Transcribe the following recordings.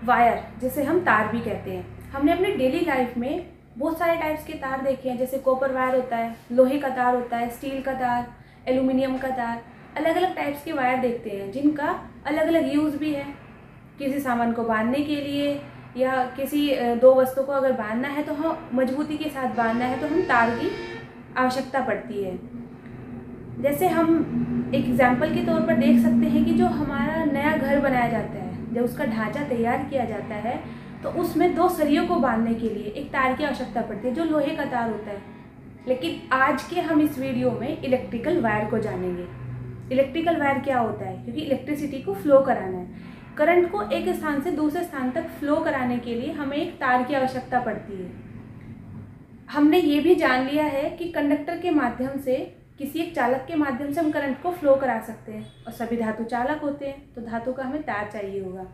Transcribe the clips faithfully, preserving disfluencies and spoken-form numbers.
Wire, जिसे हम तार भी कहते हैं, हमने अपने डेली लाइफ में बहुत सारे टाइप्स के तार देखे हैं। जैसे कॉपर वायर होता है, लोहे का तार होता है, स्टील का तार, एल्यूमिनियम का तार, अलग अलग टाइप्स के वायर देखते हैं जिनका अलग अलग यूज़ भी है। किसी सामान को बांधने के लिए या किसी दो वस्तु को अगर बांधना है तो हम मजबूती के साथ बांधना है तो हम तार की आवश्यकता पड़ती है। जैसे हम एक एग्जाम्पल के तौर पर देख सकते हैं कि जो हमारा नया घर बनाया जाता है, जब उसका ढांचा तैयार किया जाता है तो उसमें दो सरियों को बांधने के लिए एक तार की आवश्यकता पड़ती है जो लोहे का तार होता है। लेकिन आज के हम इस वीडियो में इलेक्ट्रिकल वायर को जानेंगे। इलेक्ट्रिकल वायर क्या होता है? क्योंकि इलेक्ट्रिसिटी को फ्लो कराना है, करंट को एक स्थान से दूसरे स्थान तक फ्लो कराने के लिए हमें एक तार की आवश्यकता पड़ती है। हमने ये भी जान लिया है कि कंडक्टर के माध्यम से, किसी एक चालक के माध्यम से हम करंट को फ्लो करा सकते हैं, और सभी धातु चालक होते हैं तो धातु का हमें तार चाहिए होगा।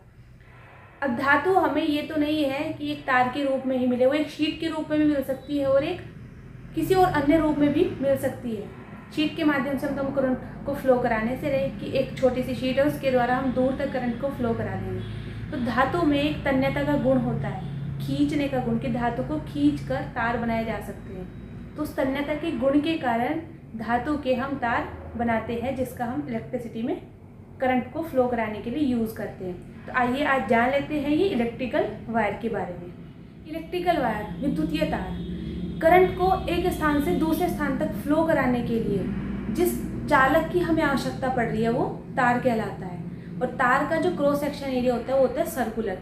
अब धातु हमें ये तो नहीं है कि एक तार के रूप में ही मिले, वो एक शीट के रूप में भी मिल सकती है और एक किसी और अन्य रूप में भी मिल सकती है। शीट के माध्यम से हम करंट को फ्लो कराने से रहे कि एक छोटी सी शीट है, उसके द्वारा हम दूर तक करंट को फ्लो करा देंगे। तो धातु में एक तन्यता का गुण होता है, खींचने का गुण, कि धातु को खींच कर तार बनाए जा सकते हैं। तो उस तन्यता के गुण के कारण धातु के हम तार बनाते हैं जिसका हम इलेक्ट्रिसिटी में करंट को फ्लो कराने के लिए यूज़ करते हैं। तो आइए आज जान लेते हैं ये इलेक्ट्रिकल वायर के बारे में। इलेक्ट्रिकल वायर, विद्युतीय तार, करंट को एक स्थान से दूसरे स्थान तक फ्लो कराने के लिए जिस चालक की हमें आवश्यकता पड़ रही है वो तार कहलाता है। और तार का जो क्रॉस सेक्शन एरिया होता है वो होता है सर्कुलर।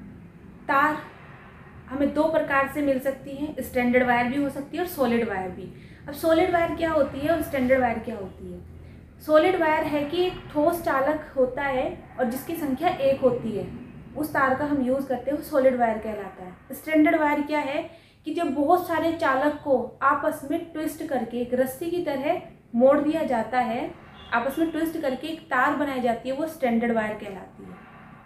तार हमें दो प्रकार से मिल सकती हैं, स्टैंडर्ड वायर भी हो सकती है और सॉलिड वायर भी। अब सॉलिड वायर क्या होती है और स्टैंडर्ड वायर क्या होती है? सॉलिड वायर है कि एक ठोस चालक होता है और जिसकी संख्या एक होती है, उस तार का हम यूज़ करते हैं, वो सॉलिड वायर कहलाता है। स्टैंडर्ड वायर क्या है कि जब बहुत सारे चालक को आपस में ट्विस्ट करके एक रस्सी की तरह मोड़ दिया जाता है, आपस में ट्विस्ट करके एक तार बनाई जाती है, वो स्टैंडर्ड वायर कहलाती है।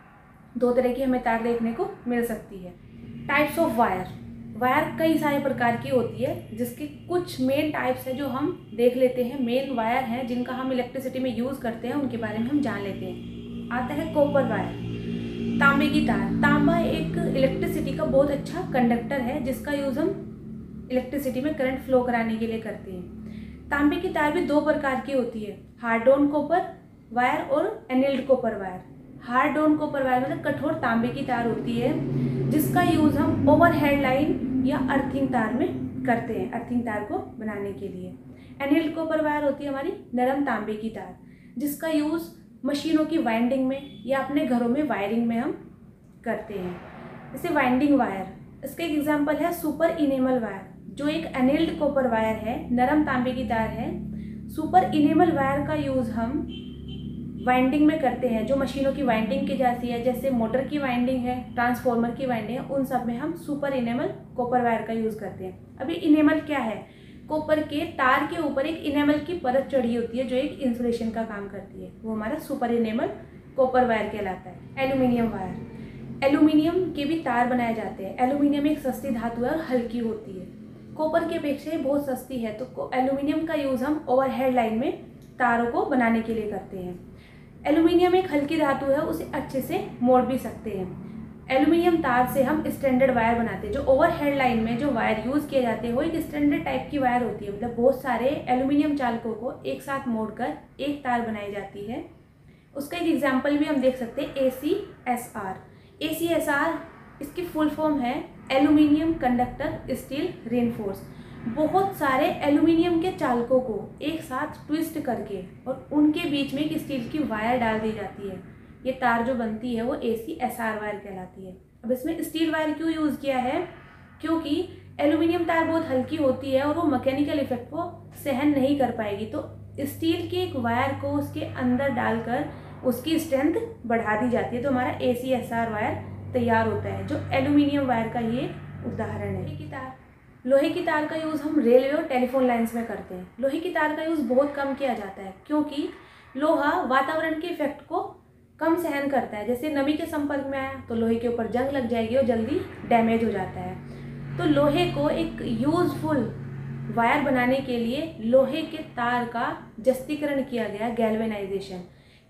दो तरह की हमें तार देखने को मिल सकती है। टाइप्स ऑफ वायर, वायर कई सारे प्रकार की होती है जिसके कुछ मेन टाइप्स हैं जो हम देख लेते हैं। मेन वायर हैं जिनका हम इलेक्ट्रिसिटी में यूज़ करते हैं, उनके बारे में हम जान लेते हैं। आता है कॉपर वायर, तांबे की तार। तांबा एक इलेक्ट्रिसिटी का बहुत अच्छा कंडक्टर है जिसका यूज़ हम इलेक्ट्रिसिटी में करंट फ्लो कराने के लिए करते हैं। तांबे की तार भी दो प्रकार की होती है, हार्ड ऑन कॉपर वायर और एनिल्ड कॉपर वायर। हार्ड ऑन कॉपर वायर मतलब कठोर तांबे की तार होती है जिसका यूज़ हम ओवरहेड लाइन या अर्थिंग तार में करते हैं, अर्थिंग तार को बनाने के लिए। एनिल्ड कॉपर वायर होती है हमारी नरम तांबे की तार, जिसका यूज़ मशीनों की वाइंडिंग में या अपने घरों में वायरिंग में हम करते हैं। जैसे वाइंडिंग वायर, इसका एक एग्जांपल है सुपर इनेमल वायर, जो एक एनिल्ड कॉपर वायर है, नरम तांबे की तार है। सुपर इनेमल वायर का यूज़ हम वाइंडिंग में करते हैं, जो मशीनों की वाइंडिंग की जाती है, जैसे मोटर की वाइंडिंग है, ट्रांसफार्मर की वाइंडिंग है, उन सब में हम सुपर इनेमल कॉपर वायर का यूज़ करते हैं। अभी इनेमल क्या है? कॉपर के तार के ऊपर एक इनेमल की परत चढ़ी होती है जो एक इंसुलेशन का काम करती है, वो हमारा सुपर इनेमल कॉपर वायर कहलाता है। एल्यूमिनियम वायर, एल्यूमिनियम के भी तार बनाए जाते हैं। एल्यूमिनियम एक सस्ती धातु है और हल्की होती है, कॉपर की अपेक्षा बहुत सस्ती है, तो एल्यूमिनियम का यूज़ हम ओवरहेड लाइन में तारों को बनाने के लिए करते हैं। एल्यूमिनियम एक हल्की धातु है, उसे अच्छे से मोड़ भी सकते हैं। एल्यूमिनियम तार से हम स्टैंडर्ड वायर बनाते हैं। जो ओवरहेड लाइन में जो वायर यूज़ किए जाते हैं वो एक स्टैंडर्ड टाइप की वायर होती है, मतलब बहुत सारे एल्यूमिनियम चालकों को एक साथ मोड़कर एक तार बनाई जाती है। उसका एक एग्जाम्पल भी हम देख सकते हैं, A C S R. A C S R इसकी फुल फॉर्म है एल्यूमिनियम कंडक्टर स्टील रेनफोर्स। बहुत सारे एल्यूमिनियम के चालकों को एक साथ ट्विस्ट करके और उनके बीच में एक स्टील की वायर डाल दी जाती है। ये तार जो बनती है वो A C S R wire कहलाती है। अब इसमें स्टील वायर क्यों यूज़ किया है? क्योंकि एल्यूमिनियम तार बहुत हल्की होती है और वो मैकेनिकल इफेक्ट को सहन नहीं कर पाएगी, तो स्टील की एक वायर को उसके अंदर डालकर उसकी स्ट्रेंथ बढ़ा दी जाती है, तो हमारा A C S R wire तैयार होता है, जो एल्यूमिनियम वायर का ये उदाहरण है। लोहे की तार, लोहे की तार का यूज़ हम रेलवे और टेलीफोन लाइंस में करते हैं। लोहे की तार का यूज़ बहुत कम किया जाता है क्योंकि लोहा वातावरण के इफेक्ट को कम सहन करता है। जैसे नमी के संपर्क में आया तो लोहे के ऊपर जंग लग जाएगी और जल्दी डैमेज हो जाता है। तो लोहे को एक यूज़फुल वायर बनाने के लिए लोहे के तार का जस्तीकरण किया गया, गैल्वेनाइजेशन।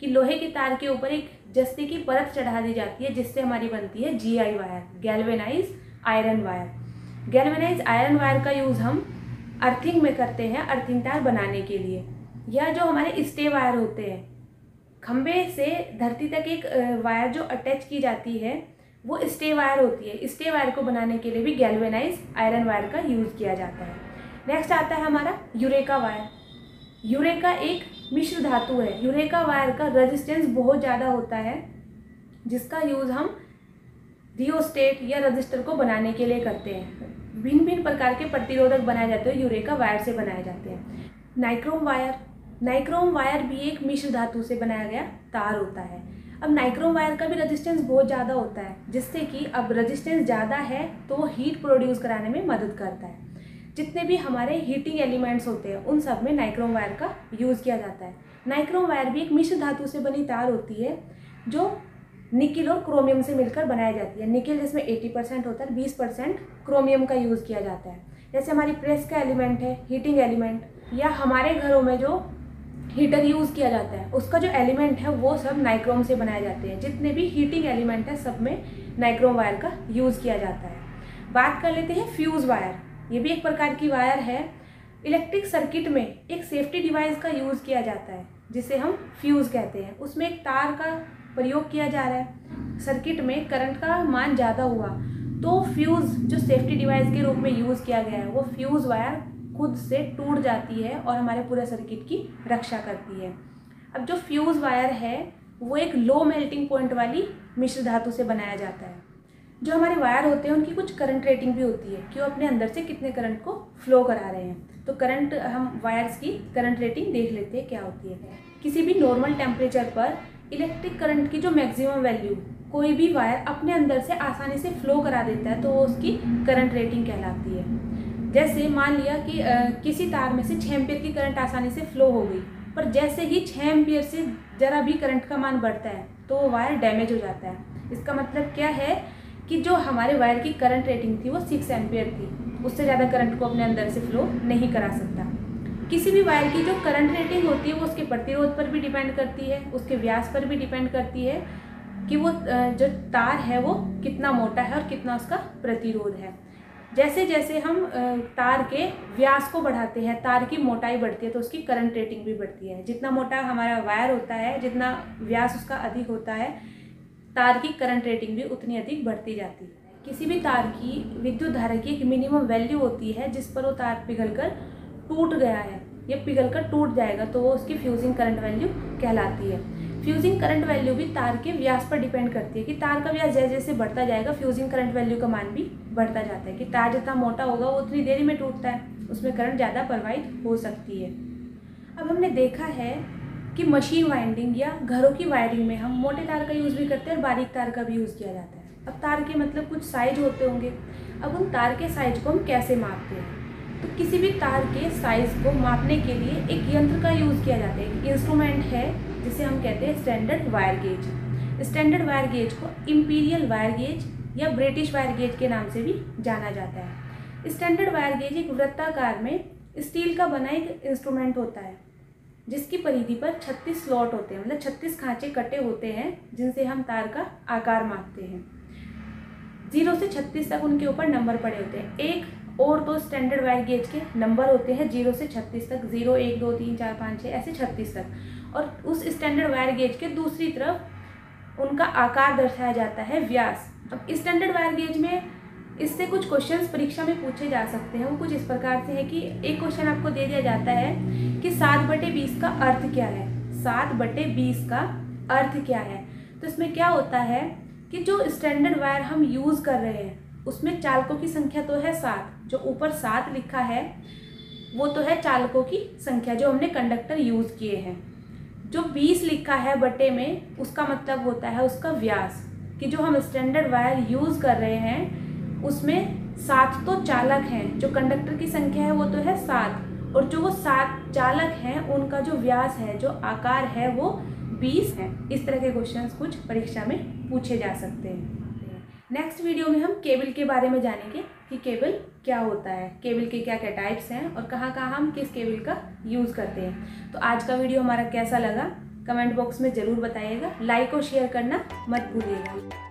कि लोहे के तार के ऊपर एक जस्ते की परत चढ़ा दी जाती है, जिससे हमारी बनती है G I wire, galvanize iron wire. Galvanize iron wire का यूज़ हम अर्थिंग में करते हैं, अर्थिंग तार बनाने के लिए। या जो हमारे स्टे वायर होते हैं, खंबे से धरती तक एक वायर जो अटैच की जाती है वो स्टे वायर होती है। स्टे वायर को बनाने के लिए भी गैल्वेनाइज आयरन वायर का यूज़ किया जाता है। नेक्स्ट आता है हमारा यूरेका वायर। यूरेका एक मिश्र धातु है। यूरेका वायर का रेजिस्टेंस बहुत ज़्यादा होता है, जिसका यूज़ हम रियोस्टेट या रजिस्टर को बनाने के लिए करते हैं। भिन्न भिन्न प्रकार के प्रतिरोधक बनाए जाते हैं, यूरेका वायर से बनाए जाते हैं। Nichrome wire. नाइक्रोम वायर भी एक मिश्र धातु से बनाया गया तार होता है। अब नाइक्रोम वायर का भी रेजिस्टेंस बहुत ज़्यादा होता है, जिससे कि अब रेजिस्टेंस ज़्यादा है तो वो हीट प्रोड्यूस कराने में मदद करता है। जितने भी हमारे हीटिंग एलिमेंट्स होते हैं उन सब में नाइक्रोम वायर का यूज़ किया जाता है। नाइक्रोम वायर भी एक मिश्र धातु से बनी तार होती है, जो निकिल और क्रोमियम से मिलकर बनाई जाती है। निकिल जिसमें अस्सी परसेंट होता है, बीस परसेंट क्रोमियम का यूज़ किया जाता है। जैसे हमारी प्रेस का एलिमेंट है, हीटिंग एलिमेंट, या हमारे घरों में जो हीटर यूज़ किया जाता है उसका जो एलिमेंट है वो सब नाइक्रोम से बनाए जाते हैं। जितने भी हीटिंग एलिमेंट है सब में नाइक्रोम वायर का यूज़ किया जाता है। बात कर लेते हैं फ्यूज़ वायर। ये भी एक प्रकार की वायर है। इलेक्ट्रिक सर्किट में एक सेफ्टी डिवाइस का यूज़ किया जाता है, जिसे हम फ्यूज़ कहते हैं। उसमें एक तार का प्रयोग किया जा रहा है। सर्किट में करंट का मान ज़्यादा हुआ तो फ्यूज़ जो सेफ्टी डिवाइस के रूप में यूज़ किया गया है वो फ्यूज़ वायर खुद से टूट जाती है और हमारे पूरे सर्किट की रक्षा करती है। अब जो फ्यूज़ वायर है वो एक लो मेल्टिंग पॉइंट वाली मिश्र धातु से बनाया जाता है। जो हमारे वायर होते हैं उनकी कुछ करंट रेटिंग भी होती है कि वो अपने अंदर से कितने करंट को फ्लो करा रहे हैं। तो करंट, हम वायर्स की करंट रेटिंग देख लेते हैं क्या होती है। किसी भी नॉर्मल टेम्परेचर पर इलेक्ट्रिक करंट की जो मैक्सिमम वैल्यू कोई भी वायर अपने अंदर से आसानी से फ्लो करा देता है तो वो उसकी करंट रेटिंग कहलाती है। जैसे मान लिया कि आ, किसी तार में से छः एम्पियर की करंट आसानी से फ्लो हो गई, पर जैसे ही छः एम्पियर से ज़रा भी करंट का मान बढ़ता है तो वो वायर डैमेज हो जाता है। इसका मतलब क्या है कि जो हमारे वायर की करंट रेटिंग थी वो सिक्स एम्पियर थी, उससे ज़्यादा करंट को अपने अंदर से फ्लो नहीं करा सकता। किसी भी वायर की जो करंट रेटिंग होती है वो उसके प्रतिरोध पर भी डिपेंड करती है, उसके व्यास पर भी डिपेंड करती है कि वो जो तार है वो कितना मोटा है और कितना उसका प्रतिरोध है। जैसे जैसे हम तार के व्यास को बढ़ाते हैं, तार की मोटाई बढ़ती है तो उसकी करंट रेटिंग भी बढ़ती है। जितना मोटा हमारा वायर होता है, जितना व्यास उसका अधिक होता है, तार की करंट रेटिंग भी उतनी अधिक बढ़ती जाती है। किसी भी तार की विद्युत धारा की एक मिनिमम वैल्यू होती है जिस पर वो तार पिघलकर टूट गया है या पिघलकर टूट जाएगा तो वो उसकी फ्यूजिंग करंट वैल्यू कहलाती है। फ्यूजिंग करंट वैल्यू भी तार के व्यास पर डिपेंड करती है कि तार का व्यास जैसे जैसे बढ़ता जाएगा फ्यूजिंग करंट वैल्यू का मान भी बढ़ता जाता है। कि तार जितना मोटा होगा वो उतनी देरी में टूटता है, उसमें करंट ज़्यादा प्रवाहित हो सकती है। अब हमने देखा है कि मशीन वाइंडिंग या घरों की वायरिंग में हम मोटे तार का यूज़ भी करते हैं और बारीक तार का भी यूज़ किया जाता है। अब तार के मतलब कुछ साइज होते होंगे। अब उन तार के साइज को हम कैसे मापते हैं? तो किसी भी तार के साइज़ को मापने के लिए एक यंत्र का यूज़ किया जाता है। एक इंस्ट्रूमेंट है जिसे हम कहते हैं standard wire gauge. Standard wire gauge को इंपीरियल वायर गेज या ब्रिटिश वायर गेज के नाम से भी जाना जाता है। स्टैंडर्ड वायर गेज एक वृत्ताकार में स्टील का बना एक इंस्ट्रूमेंट होता है जिसकी परिधि पर छत्तीस स्लॉट होते हैं, मतलब छत्तीस खांचे कटे होते हैं जिनसे हम तार का आकार मापते हैं। जीरो से छत्तीस तक उनके ऊपर नंबर पड़े होते हैं। एक और दो स्टैंडर्ड वायर गेज के नंबर होते हैं जीरो से छत्तीस तक, जीरो एक दो तीन चार पाँच छः ऐसे छत्तीस तक। और उस स्टैंडर्ड वायर गेज के दूसरी तरफ उनका आकार दर्शाया जाता है व्यास। अब स्टैंडर्ड वायर गेज में इससे कुछ क्वेश्चंस परीक्षा में पूछे जा सकते हैं। वो कुछ इस प्रकार से है कि एक क्वेश्चन आपको दे दिया जाता है कि सात बटे बीस का अर्थ क्या है। सात बटे बीस का अर्थ क्या है? तो इसमें क्या होता है कि जो स्टैंडर्ड वायर हम यूज़ कर रहे हैं उसमें चालकों की संख्या तो है सात, जो ऊपर सात लिखा है वो तो है चालकों की संख्या जो हमने कंडक्टर यूज़ किए हैं। जो बीस लिखा है बटे में उसका मतलब होता है उसका व्यास, कि जो हम स्टैंडर्ड वायर यूज़ कर रहे हैं उसमें सात तो चालक हैं, जो कंडक्टर की संख्या है वो तो है सात, और जो वो सात चालक हैं उनका जो व्यास है, जो आकार है वो बीस है। इस तरह के क्वेश्चंस कुछ परीक्षा में पूछे जा सकते हैं। नेक्स्ट वीडियो में हम केबल के बारे में जानेंगे कि केबल क्या होता है, केबल के क्या क्या टाइप्स हैं और कहाँ कहाँ हम किस केबल का यूज़ करते हैं। तो आज का वीडियो हमारा कैसा लगा कमेंट बॉक्स में ज़रूर बताइएगा। लाइक और शेयर करना मत भूलिएगा।